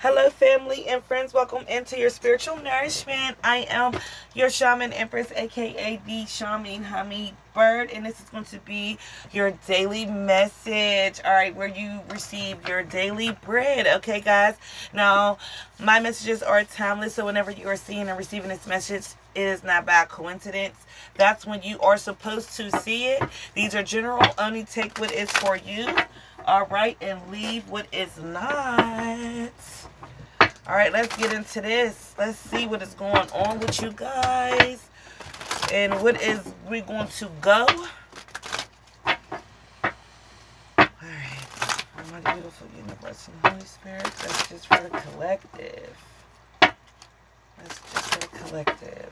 Hello, family and friends. Welcome into your spiritual nourishment. I am your shaman empress, aka the Shaman Hummingbird, and this is going to be your daily message. All right, where you receive your daily bread. Okay, guys. Now, my messages are timeless, so whenever you are seeing and receiving this message, it is not by coincidence. That's when you are supposed to see it. These are general. Only take what is for you. All right, and leave what is not. All right, let's get into this. Let's see what is going on with you guys. And what is we going to go. All right. Almighty beautiful universe and Holy Spirit. That's just for the collective. That's just for the collective.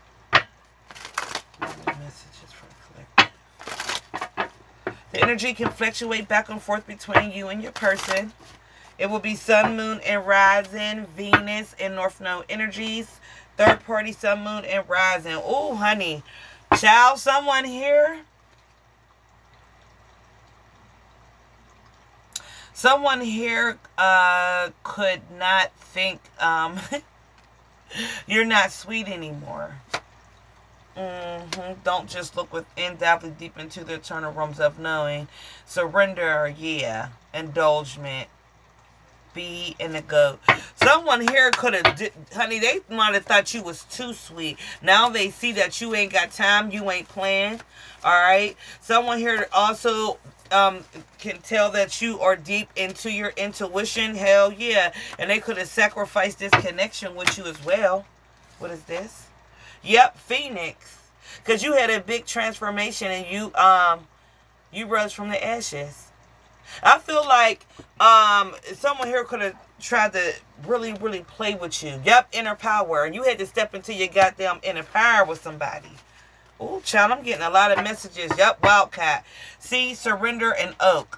Messages for the collective. The energy can fluctuate back and forth between you and your person. It will be sun, moon, and rising, Venus, and North Node energies. Third party, sun, moon, and rising. Oh, honey. Child, someone here. Someone here could not think you're not sweet anymore. Don't just look within, diving deep into the eternal realms of knowing. Surrender, yeah. Indulgement. Be in the goat. Someone here could have, honey, they might have thought you was too sweet. Now they see that you ain't got time, you ain't playing. All right. Someone here also can tell that you are deep into your intuition. Hell yeah. And they could have sacrificed this connection with you as well. What is this? Yep, Phoenix. Because you had a big transformation and you rose from the ashes. I feel like someone here could have tried to really play with you. Yep, inner power. And you had to step into your goddamn inner power with somebody. Oh, child, I'm getting a lot of messages. Yep, wildcat. See, surrender and oak.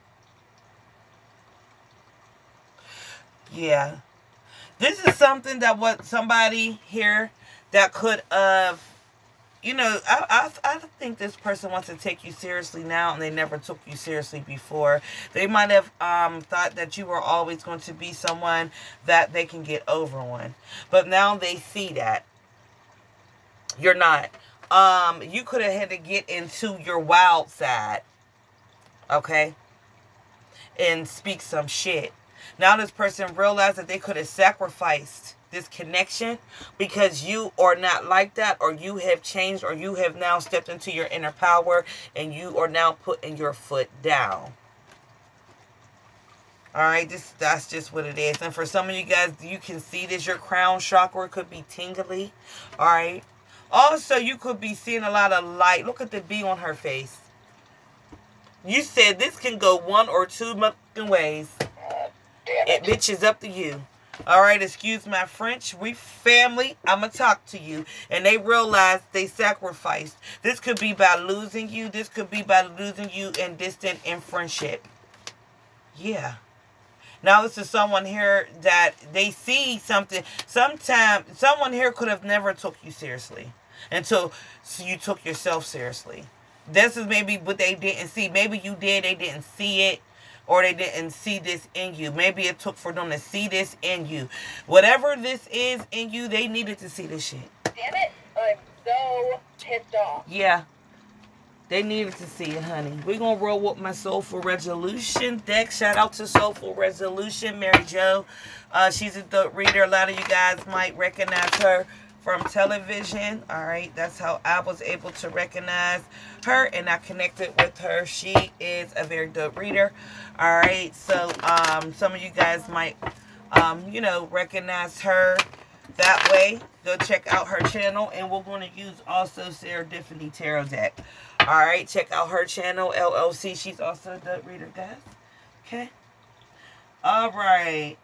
Yeah. This is something that what somebody here that could have... You know, I think this person wants to take you seriously now, and they never took you seriously before. They might have thought that you were always going to be someone that they can get over on. But now they see that you're not. You could have had to get into your wild side, okay, and speak some shit. Now this person realized that they could have sacrificed this connection because you are not like that, or you have changed, or you have now stepped into your inner power and you are now putting your foot down. All right, that's just what it is. And for some of you guys, you can see this, your crown chakra could be tingly. All right. Also, you could be seeing a lot of light. Look at the bee on her face. You said this can go one or two ways. Bitch, is up to you. All right, excuse my French. We family. I'm going to talk to you. And they realized they sacrificed. This could be by losing you. This could be by losing you in distant in friendship. Yeah. Now this is someone here that they see something. Sometimes someone here could have never took you seriously until you took yourself seriously. This is maybe what they didn't see. Maybe you did. They didn't see it. Or they didn't see this in you. Maybe it took for them to see this in you. Whatever this is in you, they needed to see this shit. Damn it, I'm so pissed off. Yeah. They needed to see it, honey. We're going to roll with my Soulful Resolution deck. Shout out to Soulful Resolution, Mary Jo. She's a reader. A lot of you guys might recognize her from television. All right, that's how I was able to recognize her, and I connected with her. She is a very dope reader. All right, so some of you guys might you know, recognize her that way. Go check out her channel, and we're going to use also Serendipity Tarot deck. All right, check out her channel, LLC. She's also a dope reader, guys. Okay. All right.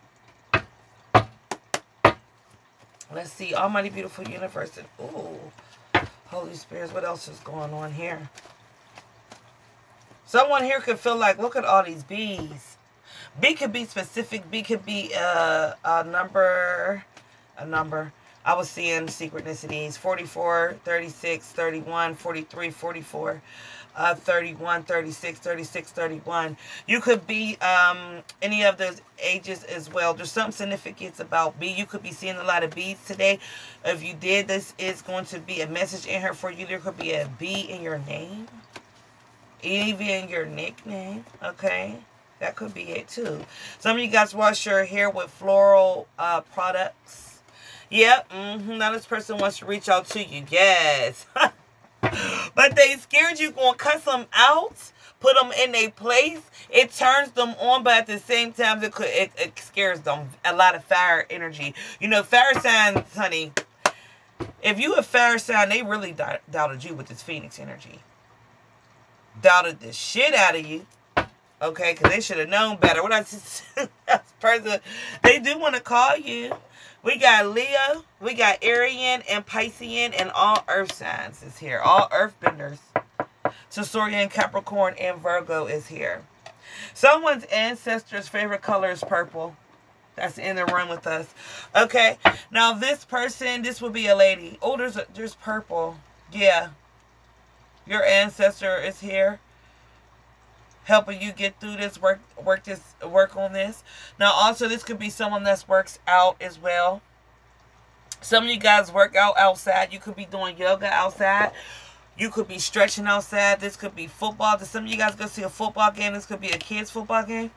Let's see. Almighty beautiful universe. And, ooh, Holy Spirit. What else is going on here? Someone here could feel like, look at all these bees. B could be specific. B could be a number. I was seeing synchronicities. 44, 36, 31, 43, 44. 31, 36, 36, 31. You could be any of those ages as well. There's some significance about B. You could be seeing a lot of B's today. If you did, this is going to be a message in here for you. There could be a B in your name, even your nickname, okay? That could be it too. Some of you guys wash your hair with floral products. Yep, now this person wants to reach out to you. Yes. But they scared you going to cuss them out, put them in a place. It turns them on, but at the same time, it scares them. A lot of fire energy. You know, fire signs, honey, if you a fire sign, they really doubted you with this Phoenix energy. Doubted the shit out of you. Okay, because they should have known better. What I just person, they do want to call you. We got Leo, we got Arian and Piscean, and all earth signs is here. All earthbenders. Taurus, Capricorn, and Virgo is here. Someone's ancestors' favorite color is purple. That's in the room with us. Okay, now this person, this will be a lady. Oh, there's purple. Yeah. Your ancestor is here, helping you get through this, work on this. Now, also, this could be someone that works out as well. Some of you guys work out outside. You could be doing yoga outside. You could be stretching outside. This could be football. Does some of you guys go see a football game? This could be a kid's football game.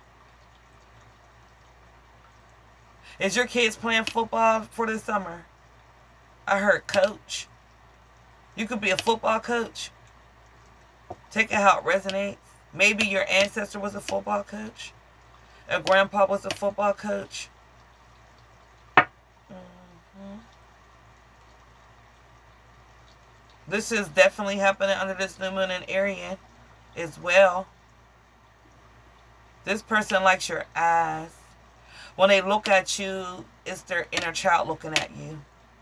Is your kids playing football for the summer? I heard coach. You could be a football coach. Take it how it resonates. Maybe your ancestor was a football coach. A grandpa was a football coach. This is definitely happening under this new moon in Arian as well. This person likes your eyes. When they look at you, it's their inner child looking at you.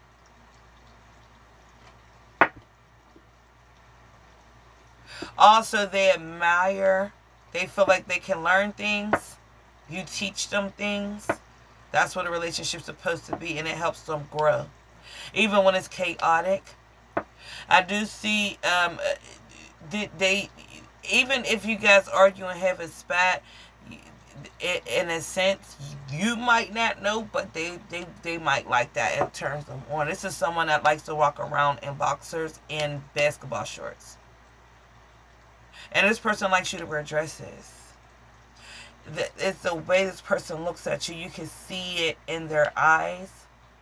Also, they admire. They feel like they can learn things. You teach them things. That's what a relationship's supposed to be, and it helps them grow. Even when it's chaotic. I do see, even if you guys argue and have a spat, in a sense, you might not know, but they might like that. It turns them on. This is someone that likes to walk around in boxers and basketball shorts. And this person likes you to wear dresses. It's the way this person looks at you. You can see it in their eyes.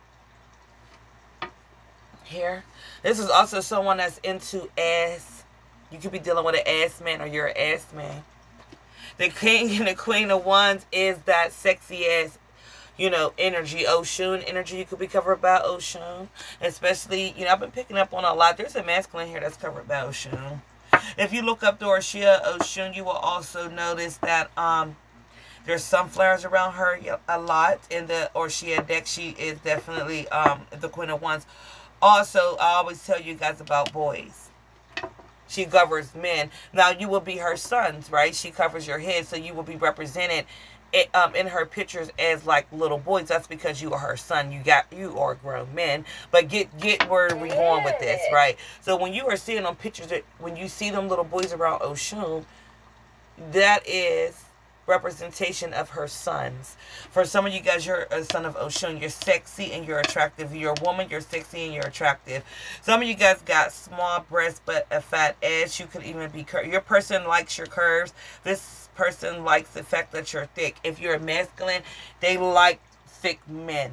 Here. This is also someone that's into ass. You could be dealing with an ass man, or you're an ass man. The king and the queen of wands is that sexy ass, you know, energy. Oshun energy. You could be covered by Oshun. Especially, you know, I've been picking up on a lot. There's a masculine here that's covered by Oshun. If you look up Doroshia Oshun, you will also notice that there's sunflowers around her a lot. In the Orshia deck, she is definitely the queen of wands. Also, I always tell you guys about boys. She governs men. Now, you will be her sons, right? She covers your head, so you will be represented in her pictures as like little boys. That's because you are her son. You are grown men. But get where we're going with this, right? So when you are seeing them pictures, when you see them little boys around Oshun, that is representation of her sons. For some of you guys, you're a son of Oshun. You're sexy and you're attractive. You're a woman, you're sexy and you're attractive. Some of you guys got small breasts but a fat ass. You could even be curved. Your person likes your curves. This person likes the fact that you're thick. If you're a masculine, they like thick men.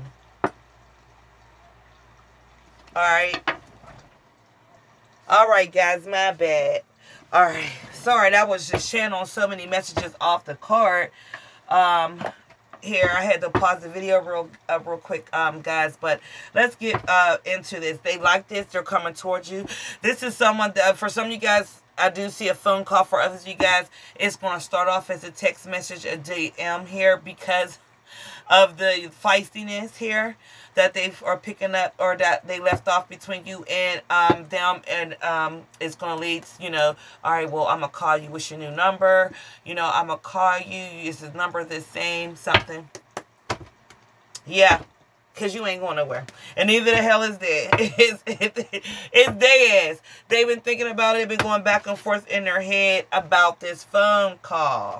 Alright, guys, my bad. Alright, sorry, that was just channeling so many messages off the card. Here, I had to pause the video real quick, guys, but let's get into this. They like this. They're coming towards you. This is someone that, for some of you guys, I do see a phone call. For others of you guys, it's going to start off as a text message, a DM here, because of the feistiness here that they are picking up, or that they left off between you and them, and it's going to lead, you know, all right, well, I'm going to call you. What's your new number? You know, I'm going to call you. Is the number the same? Something. Yeah. Because you ain't going nowhere. And neither the hell is they. It's they ass. They've been thinking about it. Been going back and forth in their head about this phone call.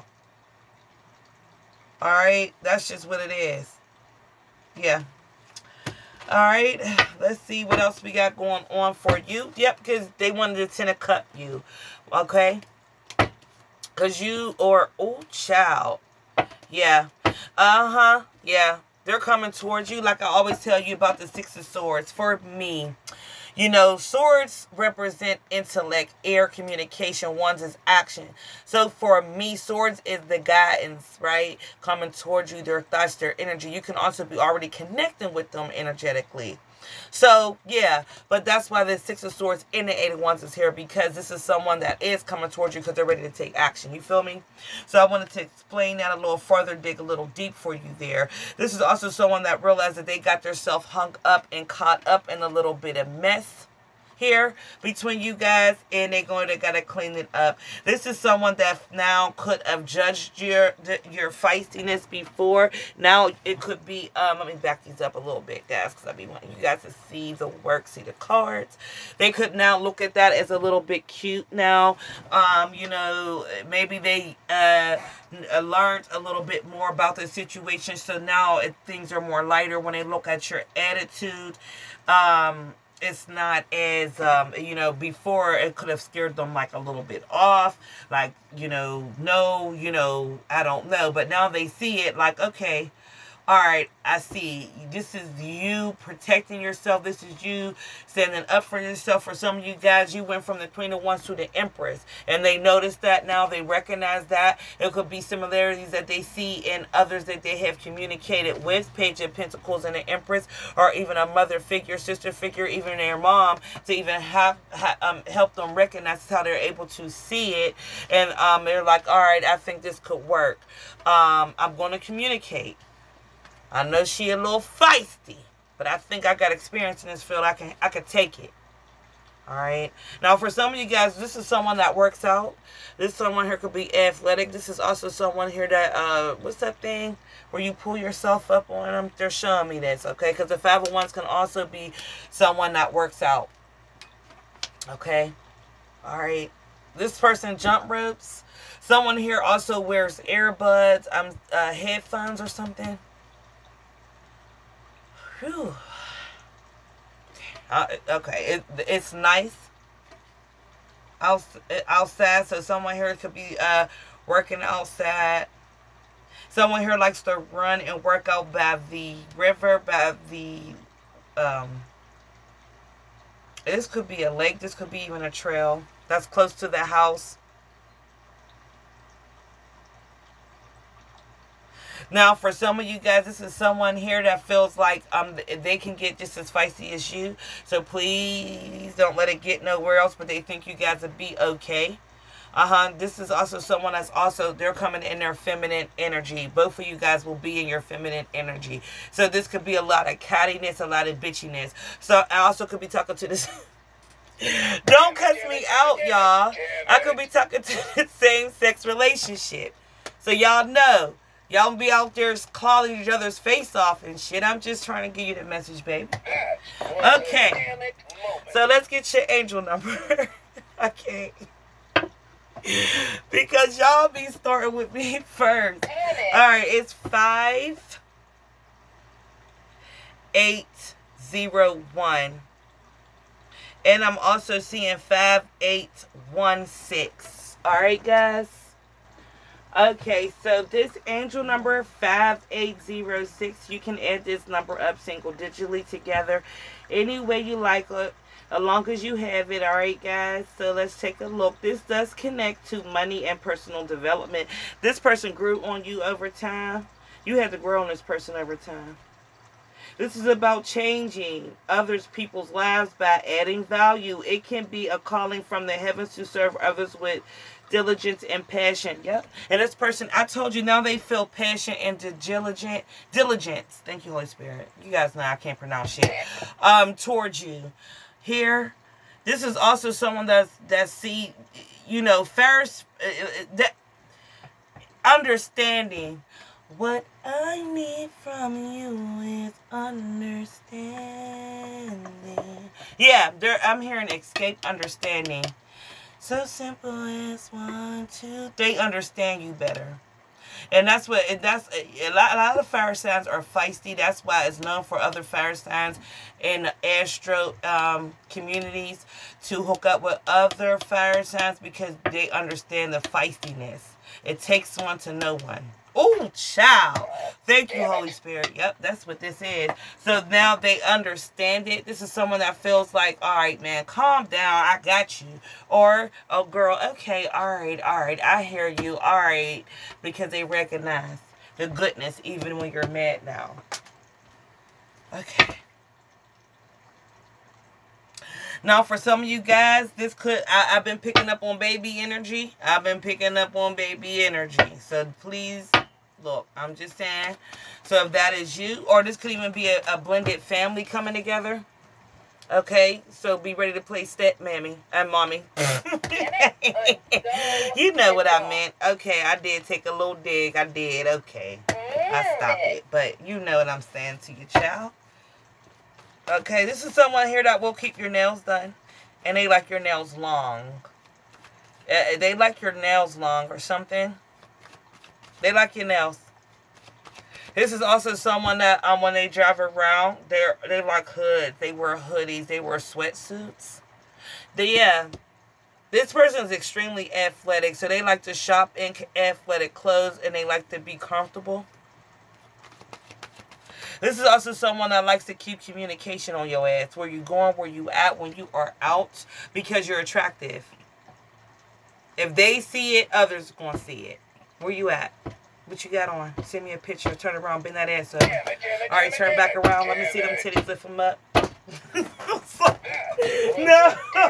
Alright? That's just what it is. Yeah. Alright. Let's see what else we got going on for you. Yep, because they wanted to 10 of cup you. Okay? Because you are... Oh, child. Yeah. Uh-huh. Yeah. They're coming towards you, like I always tell you about the Six of Swords. For me, you know, swords represent intellect, air, communication. One's is action. So for me, swords is the guidance, right? Coming towards you, their thoughts, their energy. You can also be already connecting with them energetically. So, yeah, but that's why the Six of Swords and the Eight of Wands is here, because this is someone that is coming towards you because they're ready to take action. You feel me? So I wanted to explain that a little further, dig a little deep for you there. This is also someone that realized that they got themselves hung up and caught up in a little bit of mess here between you guys, and they're going to gotta clean it up. This is someone that now could have judged your feistiness before. Now it could be let me back these up a little bit, guys, because I be wanting you guys to see the work, see the cards. They could now look at that as a little bit cute now. You know, maybe they learned a little bit more about the situation, so now things are more lighter when they look at your attitude. It's not as, you know, before it could have scared them like a little bit off. Like, you know, no, you know, I don't know. But now they see it like, okay, all right, I see. This is you protecting yourself. This is you standing up for yourself. For some of you guys, you went from the Queen of Wands to the Empress. And they noticed that now. They recognize that. It could be similarities that they see in others that they have communicated with. Page of Pentacles and the Empress. Or even a mother figure, sister figure, even their mom. To even help them recognize how they're able to see it. And they're like, all right, I think this could work. I'm going to communicate. I know she a little feisty, but I think I got experience in this field. I can take it. All right. Now, for some of you guys, this is someone that works out. This someone here could be athletic. This is also someone here that, what's that thing where you pull yourself up on them? They're showing me this, okay? Because the 5 of Wands can also be someone that works out. Okay. All right. This person jump ropes. Someone here also wears earbuds, headphones or something. Whew. Okay, it's nice outside, so someone here could be working outside. Someone here likes to run and work out by the river, by the this could be a lake, this could be even a trail that's close to the house. Now, for some of you guys, this is someone here that feels like they can get just as feisty as you. So please don't let it get nowhere else, but they think you guys will be okay. This is also someone that's also, they're coming in their feminine energy. Both of you guys will be in your feminine energy. So this could be a lot of cattiness, a lot of bitchiness. So I also could be talking to this... Don't cuss me out, y'all. I could be talking to the same-sex relationship. So y'all know. Y'all be out there clawing each other's face off and shit. I'm just trying to give you the message, baby. Okay. So let's get your angel number. Okay. Because y'all be starting with me first. Alright, it's 5801. And I'm also seeing 5816. Alright, guys. Okay, so this angel number 5806, you can add this number up single digitally together any way you like it, as long as you have it. All right, guys, so let's take a look. This does connect to money and personal development. This person grew on you over time. You had to grow on this person over time. This is about changing others, people's lives by adding value. It can be a calling from the heavens to serve others with diligence and passion. Yep. And this person, I told you, now they feel passion and diligence. Thank you, Holy Spirit. You guys know I can't pronounce shit. Towards you. Here, this is also someone that see, you know, first that understanding What I need from you is understanding. Yeah, I'm hearing escape understanding. So simple as 1, 2. They understand you better. And that's what, that's a lot of fire signs are feisty. That's why it's known for other fire signs in the astro communities to hook up with other fire signs, because they understand the feistiness. It takes one to know one. Oh, child. Thank you, Holy Spirit. Yep, that's what this is. So now they understand it. This is someone that feels like, all right, man, calm down. I got you. Or, oh, girl, okay, all right, I hear you. All right. Because they recognize the goodness even when you're mad now. Okay. Now, for some of you guys, this could, I've been picking up on baby energy. So please, look, I'm just saying. So if that is you, or this could even be a blended family coming together. Okay, so be ready to play step mammy and mommy. You know what I meant. Okay, I did take a little dig. I did. Okay, I stopped it. But you know what I'm saying to you, child. Okay, this is someone here that will keep your nails done. And they like your nails long. They like your nails long or something. They like your nails. This is also someone that when they drive around, they like hoods. They wear hoodies. They wear sweatsuits. Yeah. This person is extremely athletic. So they like to shop in athletic clothes. And they like to be comfortable. This is also someone that likes to keep communication on your ass. Where you going, where you at, when you are out. Because you're attractive. If they see it, others are going to see it. Where you at? What you got on? Send me a picture. Turn around. Bend that ass up. Alright, turn back around. Let me see them titties. Lift them up. No.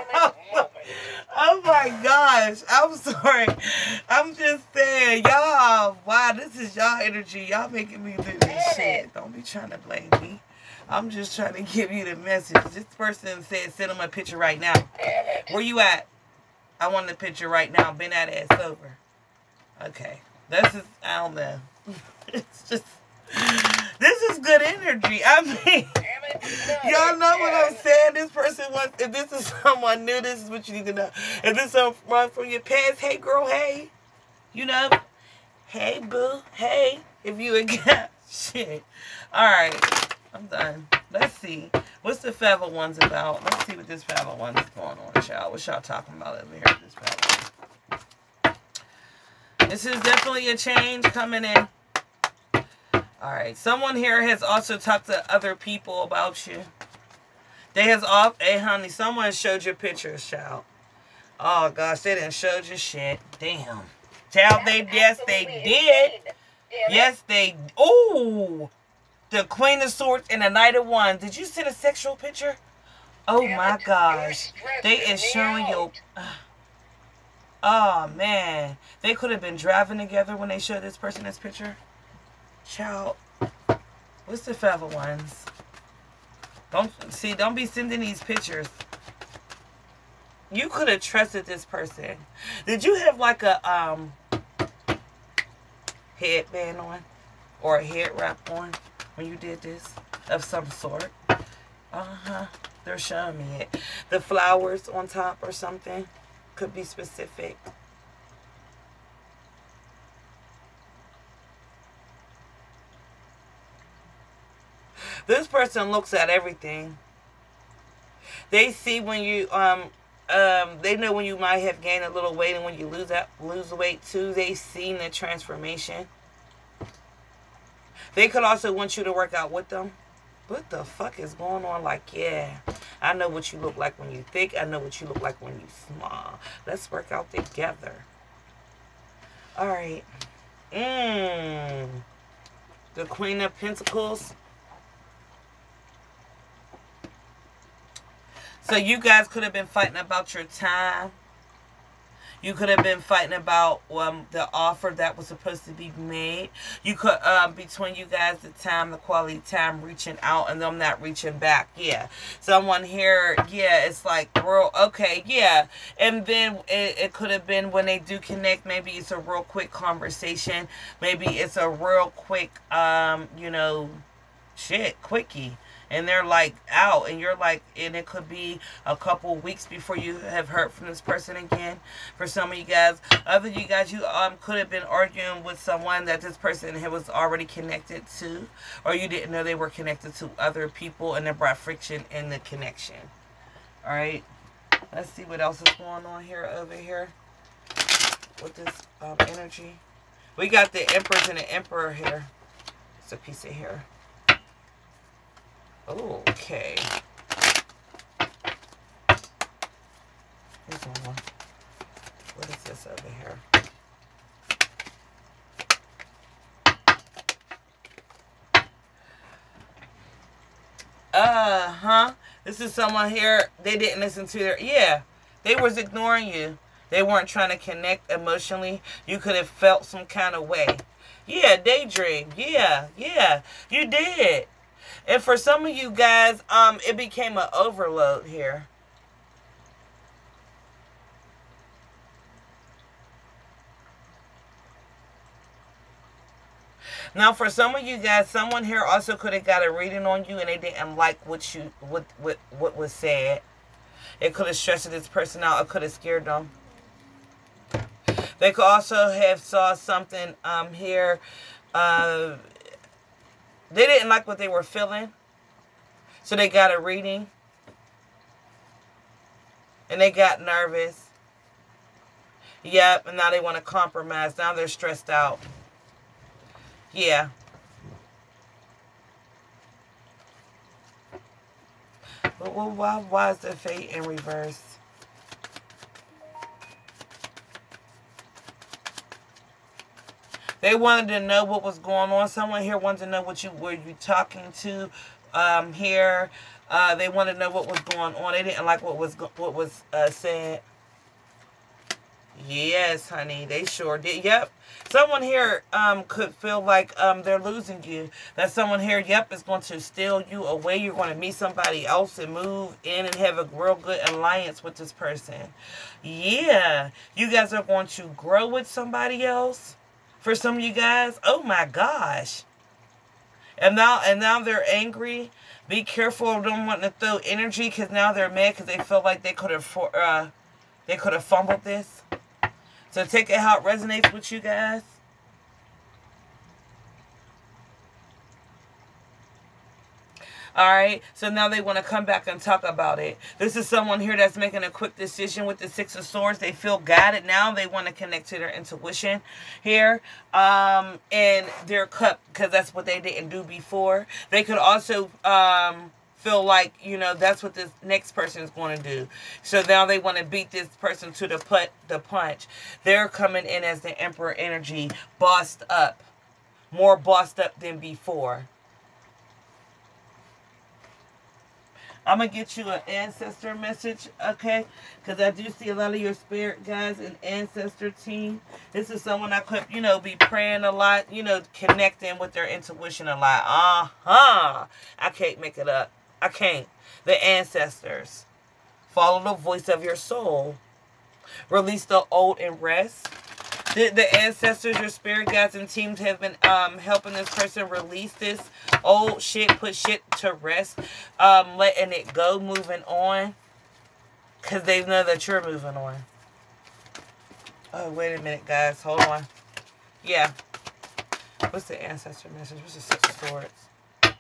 Oh my gosh. I'm sorry. I'm just saying. Y'all. Wow. This is y'all energy. Y'all making me do this shit. Don't be trying to blame me. I'm just trying to give you the message. This person said send them a picture right now. Where you at? I want the picture right now. Bend that ass over. Okay. This is, I don't know. It's just, this is good energy. I mean, y'all know what I'm saying. This person wants, if this is someone new, this is what you need to know. If this is someone from your past, hey girl, hey. You know, hey boo, hey. If you again, shit. Alright, I'm done. Let's see. What's the Feather Ones about? Let's see what this Feather One is going on, y'all. What y'all talking about over here, this Feather One? This is definitely a change coming in. Alright, someone here has also talked to other people about you. They has off, hey honey, someone showed your pictures, child. Oh gosh, they done showed your shit. Damn. Child, yes, they did. Yes, they, ooh. The Queen of Swords and the Knight of Wands. Did you send a sexual picture? Oh my gosh. They is showing you. Oh man. They could have been driving together when they showed this person this picture. Child. What's the Feather Ones? Don't be sending these pictures. You could have trusted this person. Did you have like a headband on? Or a head wrap on? When you did this of some sort. They're showing me it. The flowers on top or something. Could be specific. This person looks at everything. They see when you they know when you might have gained a little weight, and when you lose weight too. They see the transformation. They could also want you to work out with them. What the fuck is going on? Like, yeah, I know what you look like when you thick. I know what you look like when you small. Let's work out together. All right. The Queen of Pentacles. So you guys could have been fighting about your time. You could have been fighting about the offer that was supposed to be made. You could, between you guys, the time, the quality time, reaching out and them not reaching back. Yeah. Someone here, yeah, it's like, real, okay, yeah. And then it could have been when they do connect, maybe it's a real quick conversation. Maybe it's a real quick, you know, quickie. And they're like out, and you're like, and it could be a couple weeks before you have heard from this person again. For some of you guys, other you guys, you could have been arguing with someone that this person was already connected to, or you didn't know they were connected to other people, and it brought friction in the connection. All right, let's see what else is going on here over here with this energy. We got the Empress and the Emperor here. It's a piece of hair. Okay. Here's one more. What is this over here? This is someone here. They didn't listen to their... Yeah. They was ignoring you. They weren't trying to connect emotionally. You could have felt some kind of way. Yeah, daydream. Yeah, yeah. You did. And for some of you guys, it became an overload here. Now, for some of you guys, someone here also could have got a reading on you, and they didn't like what was said. It could have stressed this person out. It could have scared them. They could also have saw something here. They didn't like what they were feeling, so they got a reading, and they got nervous. Yep, and now they want to compromise. Now they're stressed out. Yeah. But why is the fate in reverse? They wanted to know what was going on. Someone here wanted to know what you were talking to here. They wanted to know what was going on. They didn't like what was said. Yes, honey, they sure did. Yep. Someone here could feel like they're losing you. That someone here, yep, is going to steal you away. You're going to meet somebody else and move in and have a real good alliance with this person. Yeah. You guys are going to grow with somebody else. For some of you guys, oh my gosh. And now they're angry. Be careful of them wanting to throw energy, because now they're mad because they feel like they could have fumbled this. So take it how it resonates with you guys. Alright, so now they want to come back and talk about it. This is someone here that's making a quick decision with the Six of Swords. They feel guided now. They want to connect to their intuition here. And their cup, because that's what they didn't do before. They could also feel like, you know, that's what this next person is going to do. So now they want to beat this person to the punch. They're coming in as the Emperor energy, bossed up. More bossed up than before. I'm going to get you an ancestor message, okay? Because I do see a lot of your spirit guys and ancestor team. This is someone that could, you know, be praying a lot, you know, connecting with their intuition a lot. I can't make it up. I can't. The ancestors. Follow the voice of your soul. Release the old and rest. The ancestors, your spirit guides and teams have been helping this person release this old shit, put shit to rest, letting it go, moving on, because they know that you're moving on. Oh, wait a minute, guys. Hold on. Yeah. What's the ancestor message? What's the Six of Swords?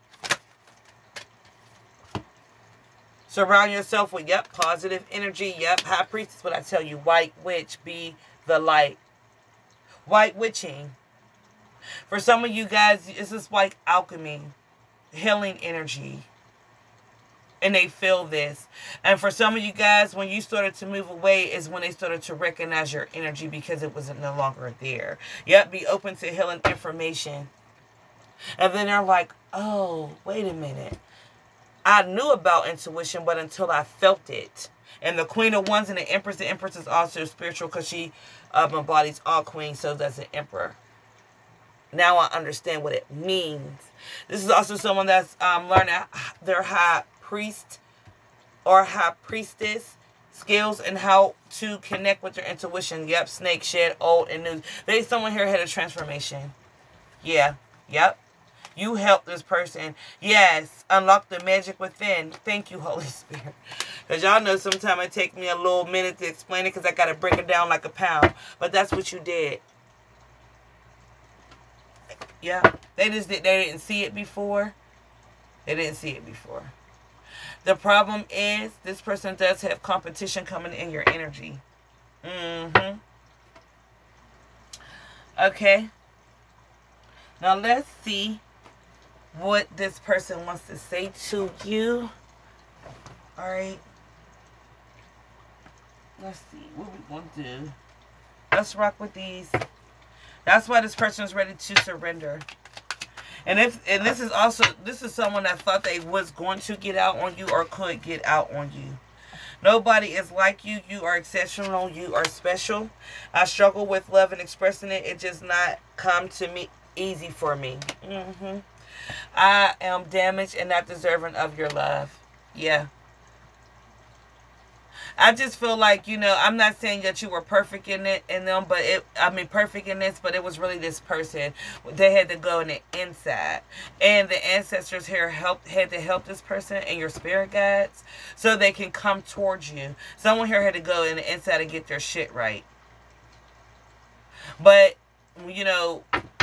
Surround yourself with, yep, positive energy. Yep, High Priestess, what I tell you. White Witch, be the light. White witching. For some of you guys, this is like alchemy. Healing energy. And they feel this. And for some of you guys, when you started to move away is when they started to recognize your energy because it wasn't no longer there. Yep, be open to healing information. And then they're like, oh, wait a minute. I knew about intuition, but until I felt it. And the Queen of Wands and the Empress is also spiritual because she embodies all queens, so does the Emperor. Now I understand what it means. This is also someone that's learning their high priest or high priestess skills and how to connect with their intuition. Yep, snake, shed, old, and new. There's someone here had a transformation. Yeah, yep. You help this person. Yes, unlock the magic within. Thank you, Holy Spirit. Because y'all know sometimes it takes me a little minute to explain it because I got to break it down like a pound. But that's what you did. Yeah, they didn't see it before. They didn't see it before. The problem is this person does have competition coming in your energy. Okay. Now let's see what this person wants to say to you. All right. Let's see what we want to do. Let's rock with these. That's why this person is ready to surrender. And this is someone that thought they was going to get out on you or could get out on you. Nobody is like you. You are exceptional. You are special. I struggle with love and expressing it. It just not come to me easy for me. I am damaged and not deserving of your love. Yeah. I just feel like, you know, I'm not saying that you were perfect in them, but perfect in this, but it was really this person. They had to go in the inside. And the ancestors here had to help this person and your spirit guides so they can come towards you. Someone here had to go in the inside and get their shit right. But, you know,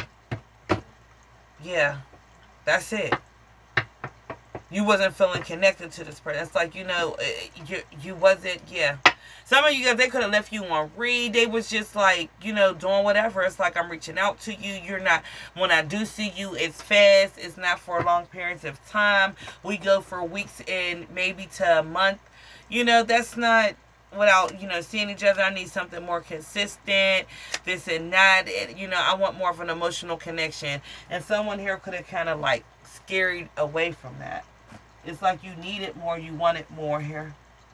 yeah, that's it. You wasn't feeling connected to this person. It's like, you know, you wasn't, yeah. Some of you guys, they could have left you on read. They was just like, you know, doing whatever. It's like, I'm reaching out to you. You're not, when I do see you, it's fast. It's not for long periods of time. We go for weeks and maybe to a month. You know, that's not without, you know, seeing each other. I need something more consistent, this and that. And, you know, I want more of an emotional connection. And someone here could have kind of like scared away from that. It's like you needed more, you wanted more here.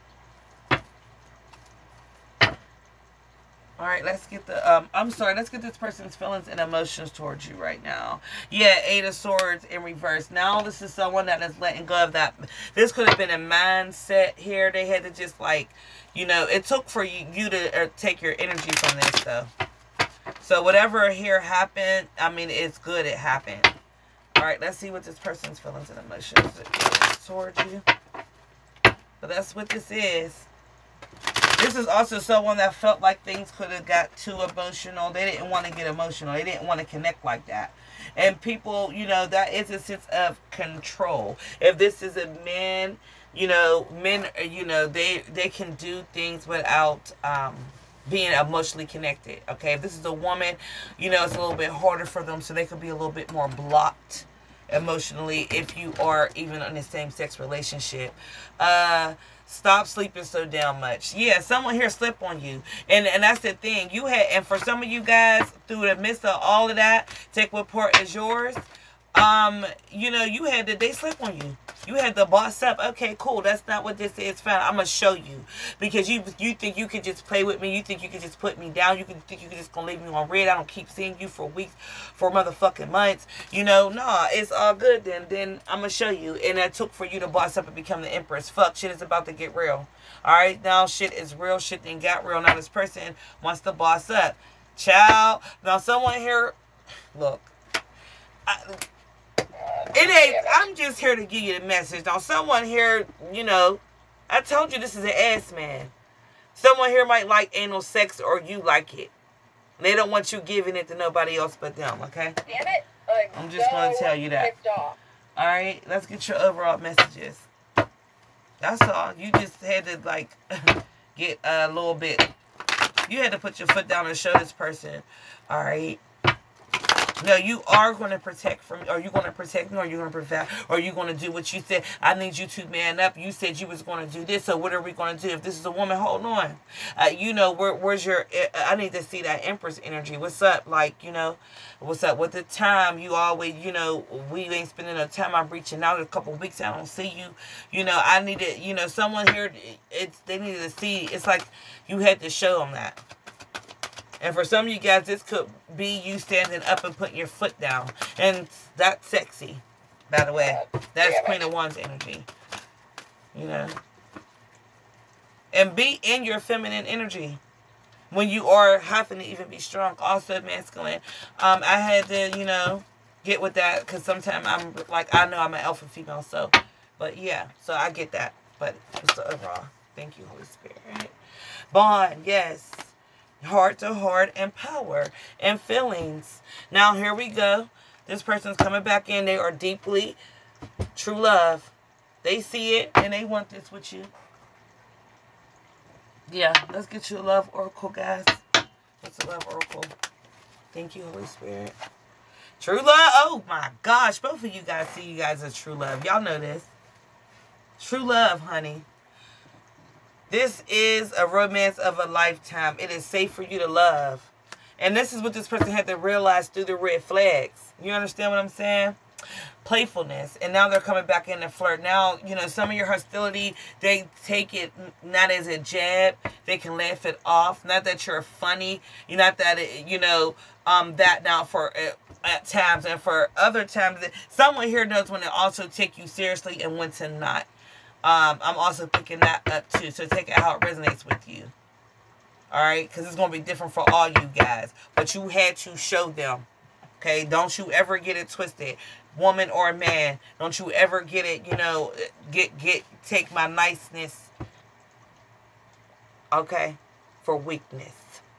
Alright, let's get the, let's get this person's feelings and emotions towards you right now. Yeah, 8 of Swords in reverse. Now this is someone that is letting go of that. This could have been a mindset here. They had to just like, you know, it took for you to take your energy from this though. So whatever here happened, I mean, it's good it happened. Alright, let's see what this person's feelings and emotions towards you. But that's what this is. This is also someone that felt like things could have got too emotional. They didn't want to get emotional. They didn't want to connect like that. And people, you know, that is a sense of control. If this is a man, you know, men, you know, they can do things without being emotionally connected. Okay, if this is a woman, you know, it's a little bit harder for them, so they could be a little bit more blocked emotionally if you are even in the same sex relationship. Stop sleeping so damn much. Yeah, someone here slept on you. And that's the thing. You had, and for some of you guys, through the midst of all of that, take what part is yours. You know, you had to, they slept on you. You had to boss up. Okay, cool. That's not what this is. Fine. I'm going to show you. Because you think you could just play with me. You think you could just put me down. You think you could just going to leave me on red. I don't keep seeing you for weeks, for motherfucking months. You know, nah, it's all good then. Then I'm going to show you. And that took for you to boss up and become the Empress. Fuck, shit is about to get real. Alright, now shit is real. Shit then got real. Now this person wants to boss up. Child. Now someone here, look. It ain't, I'm just here to give you the message. Now, someone here, you know, I told you this is an ass man. Someone here might like anal sex or you like it. They don't want you giving it to nobody else but them, okay? Damn it. I'm just going to tell you that. Alright, let's get your overall messages. That's all. You just had to, like, get a little bit. You had to put your foot down and show this person. Alright. No, you are going to protect from, or you're going to protect me, or you're going to provide, or you're going to do what you said. I need you to man up. You said you was going to do this, so what are we going to do? If this is a woman, hold on. You know, where's your, I need to see that Empress energy. What's up? Like, you know, what's up with the time? You always, you know, we ain't spending no time. I'm reaching out a couple of weeks. I don't see you. You know, I needed, you know, someone here, they needed to see. It's like you had to show them that. And for some of you guys, this could be you standing up and putting your foot down. And that's sexy, by the way. That's Queen of Wands energy. You know. And be in your feminine energy. When you are having to even be strong. Also masculine. I had to, you know, get with that. Because sometimes I'm like, I know I'm an alpha female. So, but yeah. So I get that. But it's the overall. Thank you, Holy Spirit. Bond, yes. Heart to heart and power and feelings. Now here we go. This person's coming back in. They are deeply true love. They see it and they want this with you. Yeah, let's get you a love oracle, guys. What's a love oracle? Thank you, Holy Spirit. True love. Oh my gosh, both of you guys see you guys as true love. Y'all know this. True love, honey. This is a romance of a lifetime. It is safe for you to love. And this is what this person had to realize through the red flags. You understand what I'm saying? Playfulness. And now they're coming back in to flirt. Now, you know, some of your hostility, they take it not as a jab. They can laugh it off. Not that you're funny. Not that, you know, that now for at times. And for other times, someone here knows when to also take you seriously and when to not. I'm also picking that up too. So take it how it resonates with you. Alright? Because it's going to be different for all you guys. But you had to show them. Okay? Don't you ever get it twisted. Woman or man. Don't you ever get it, you know, take my niceness. Okay? For weakness.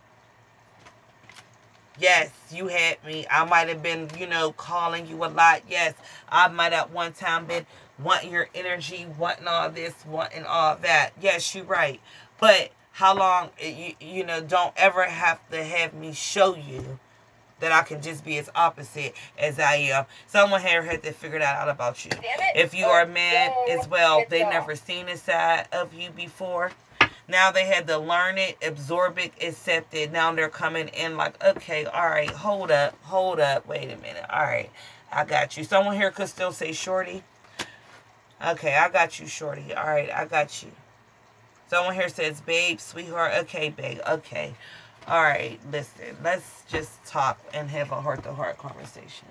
Yes, you had me. I might have been, you know, calling you a lot. Yes, I might at one time been wanting your energy, wanting all this, wanting all that. Yes, you're right. But how long, you know, don't ever have to have me show you that I can just be as opposite as I am. Someone here had to figure that out about you. If you are a man as well, they never seen a side of you before. Now they had to learn it, absorb it, accept it. Now they're coming in like, okay, all right, hold up, wait a minute. All right, I got you. Someone here could still say shorty. Okay, I got you, shorty. All right, I got you. Someone here says, babe, sweetheart. Okay, babe, okay. All right, listen, let's just talk and have a heart-to-heart conversation.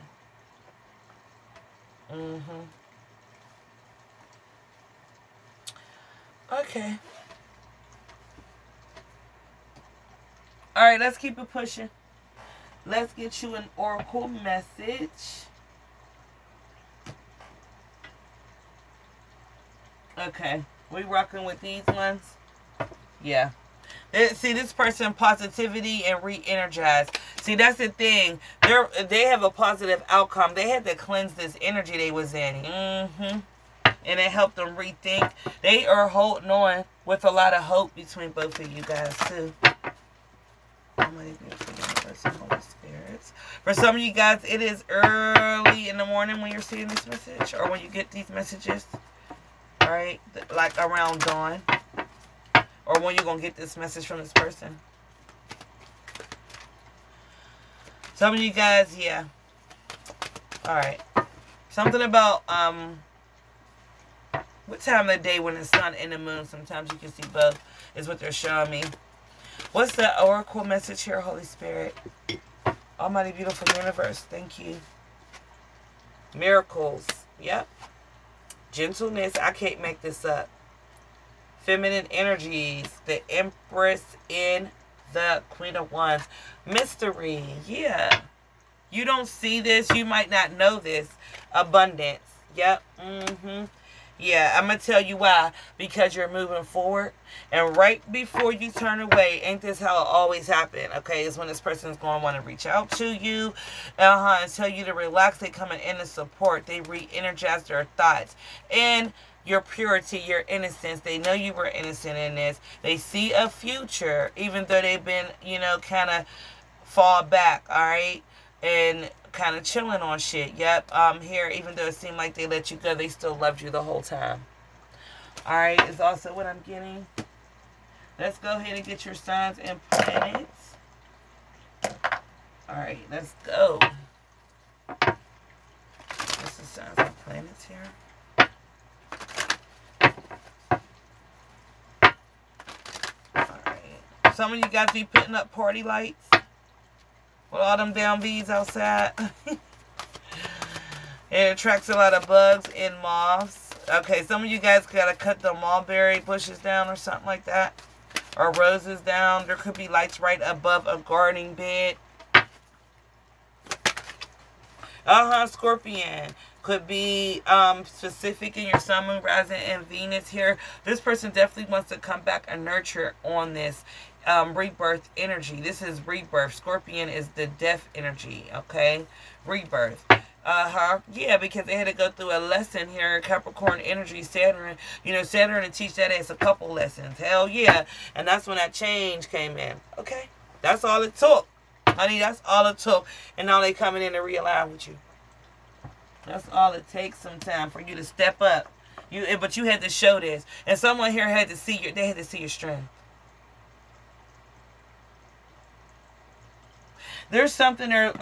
Okay. All right, let's keep it pushing. Let's get you an oracle message. Okay, we rocking with these ones? Yeah. See, this person, positivity and re-energize. See, that's the thing. They have a positive outcome. They had to cleanse this energy they was in. And it helped them rethink. They are holding on with a lot of hope between both of you guys, too. For some of you guys, it is early in the morning when you're seeing this message, or when you get these messages. Alright, like around dawn, or when you're gonna get this message from this person. Some of you guys, yeah. Alright, something about what time of the day when the sun and the moon, sometimes you can see both, is what they're showing me. What's the oracle message here, Holy Spirit? Almighty, beautiful universe, thank you. Miracles, yep. Gentleness, I can't make this up. Feminine energies, the Empress in the Queen of Wands. Mystery, yeah. You don't see this, you might not know this. Abundance, yep, Yeah, I'm going to tell you why. Because you're moving forward. And right before you turn away, ain't this how it always happens? Okay, is when this person's going to want to reach out to you. And tell you to relax. They coming in to support. They re-energize their thoughts. And your purity, your innocence. They know you were innocent in this. They see a future. Even though they've been, you know, kind of fall back. Alright? And kind of chilling on shit. Yep, here, even though it seemed like they let you go, they still loved you the whole time. Alright, is also what I'm getting. Let's go ahead and get your signs and planets. Alright, let's go. What's the signs and planets here? Alright. Some of you guys be putting up party lights with all them damn bees outside. It attracts a lot of bugs and moths. Okay, some of you guys gotta cut the mulberry bushes down or something like that. Or roses down. There could be lights right above a gardening bed. Scorpion. Could be specific in your sun, moon, rising, and Venus here. This person definitely wants to come back and nurture on this rebirth energy. This is rebirth. Scorpion is the death energy, okay? Rebirth. Yeah, because they had to go through a lesson here. Capricorn energy, Saturn. You know, Saturn and teach that as a couple lessons. Hell yeah. And that's when that change came in. Okay? That's all it took. Honey, that's all it took. And now they coming in to realign with you. That's all it takes sometimes for you to step up. But you had to show this. And someone here had to see your, they had to see your strength. There's something there,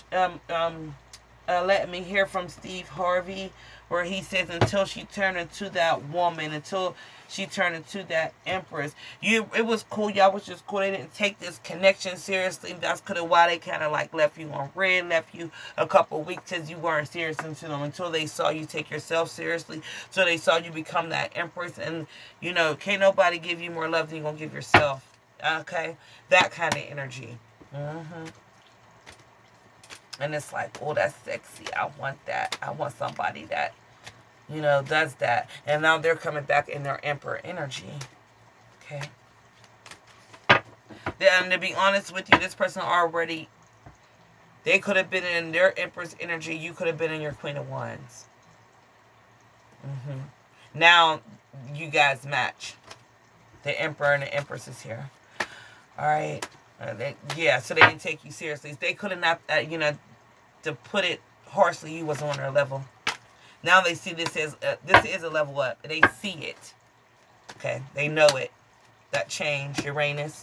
let me hear from Steve Harvey, where he says until she turned into that woman, until she turned into that empress. It was cool. Y'all was just cool. They didn't take this connection seriously. That's kind of why they kind of like left you on red, left you a couple weeks because you weren't serious into them, until they saw you take yourself seriously. So they saw you become that empress. And, you know, can't nobody give you more love than you're going to give yourself. Okay? That kind of energy. And it's like, oh, that's sexy. I want that. I want somebody that, you know, does that. And now they're coming back in their emperor energy. Okay. And to be honest with you, this person already, they could have been in their empress energy. You could have been in your Queen of Wands. Now, you guys match. The emperor and the empress is here. All right. Yeah, so they didn't take you seriously. They could have not, you know, to put it harshly, you wasn't on their level. Now they see this as, this is a level up. They see it. Okay, they know it. That change, Uranus.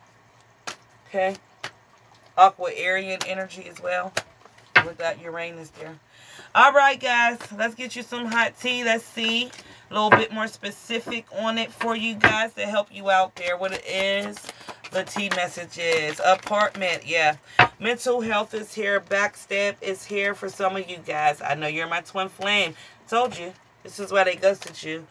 Okay. Aquarian energy as well. With that Uranus there. All right, guys. Let's get you some hot tea. Let's see a little bit more specific on it for you guys to help you out there. What it is. The tea messages. Apartment, yeah. Mental health is here. Backstab is here for some of you guys. I know you're my twin flame. Told you. This is why they ghosted you.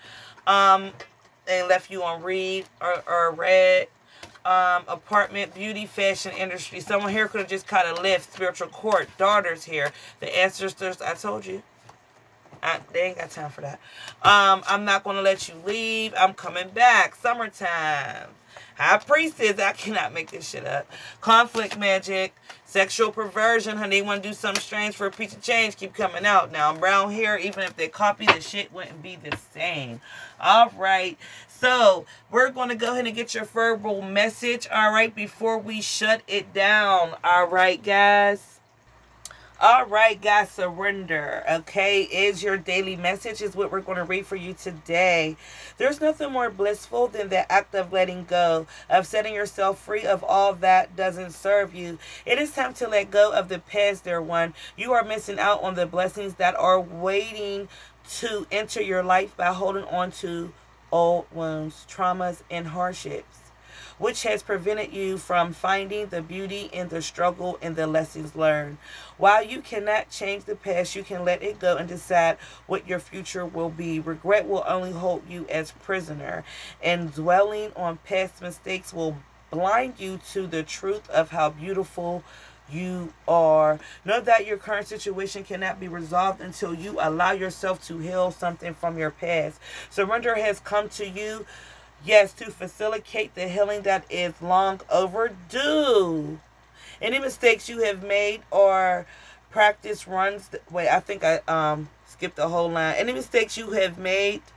They left you on read or red. Apartment, beauty, fashion industry. Someone here could have just kind of left. Spiritual court. Daughters here. The ancestors. I told you. They ain't got time for that. I'm not going to let you leave. I'm coming back. Summertime. High priestess. I cannot make this shit up. Conflict magic. Sexual perversion. Honey, they want to do something strange for a piece of change. Keep coming out. Now, brown hair. Even if they copy, the shit wouldn't be the same. All right. So, we're going to go ahead and get your verbal message. All right. Before we shut it down. All right, guys. All right, guys, surrender, okay, is your daily message, is what we're going to read for you today. There's nothing more blissful than the act of letting go, of setting yourself free of all that doesn't serve you. It is time to let go of the past, dear one. You are missing out on the blessings that are waiting to enter your life by holding on to old wounds, traumas, and hardships, which has prevented you from finding the beauty in the struggle and the lessons learned. While you cannot change the past, you can let it go and decide what your future will be. Regret will only hold you as prisoner, and dwelling on past mistakes will blind you to the truth of how beautiful you are. Know that your current situation cannot be resolved until you allow yourself to heal something from your past. Surrender has come to you, yes, to facilitate the healing that is long overdue. Any mistakes you have made or practice runs... Wait, I think I skipped the whole line. Any mistakes you have made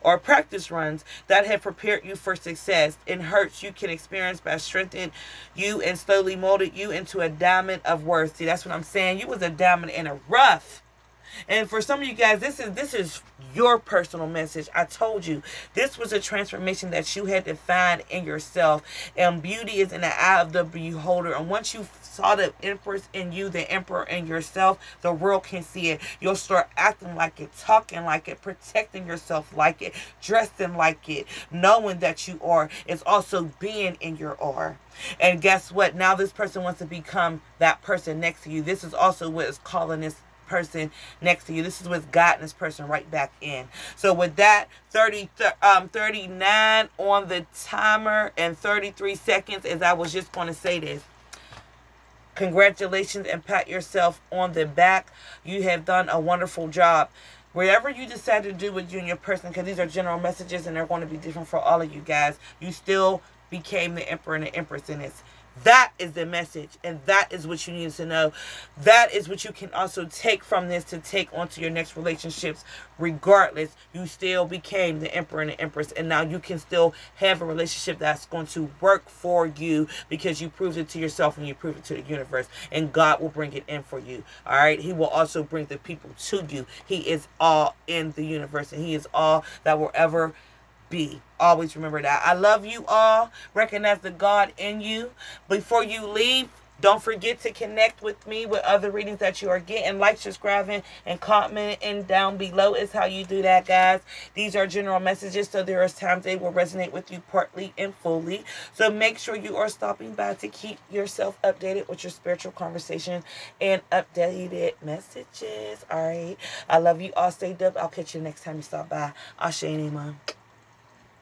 or practice runs that have prepared you for success, and hurts you can experience by strengthening you and slowly molded you into a diamond of worth. See, that's what I'm saying. You was a diamond in a rough. And for some of you guys, this is your personal message. I told you, this was a transformation that you had to find in yourself. And beauty is in the eye of the beholder. And once you saw the empress in you, the emperor in yourself, the world can see it. You'll start acting like it, talking like it, protecting yourself like it, dressing like it, knowing that you are. It's also being in your aura. And guess what? Now this person wants to become that person next to you. This is also what is calling this person next to you. This is what's gotten this person right back in. So with that, 39 on the timer and 33 seconds, as I was just going to say this. Congratulations, and pat yourself on the back. You have done a wonderful job. Whatever you decide to do with you and your person, because these are general messages and they're going to be different for all of you guys, you still became the emperor and the empress in this. That is the message, and that is what you need to know. That is what you can also take from this to take onto your next relationships. Regardless, you still became the emperor and the empress, and now you can still have a relationship that's going to work for you because you proved it to yourself and you proved it to the universe, and God will bring it in for you. All right, He will also bring the people to you. He is all in the universe, and He is all that will ever be. Always remember that. I love you all. Recognize the God in you. Before you leave, don't forget to connect with me with other readings that you are getting. Like, subscribing, and commenting down below is how you do that, guys. These are general messages, so there are times they will resonate with you partly and fully. So make sure you are stopping by to keep yourself updated with your spiritual conversation and updated messages. All right. I love you all. Stay dope. I'll catch you next time you stop by. Ashe Nima.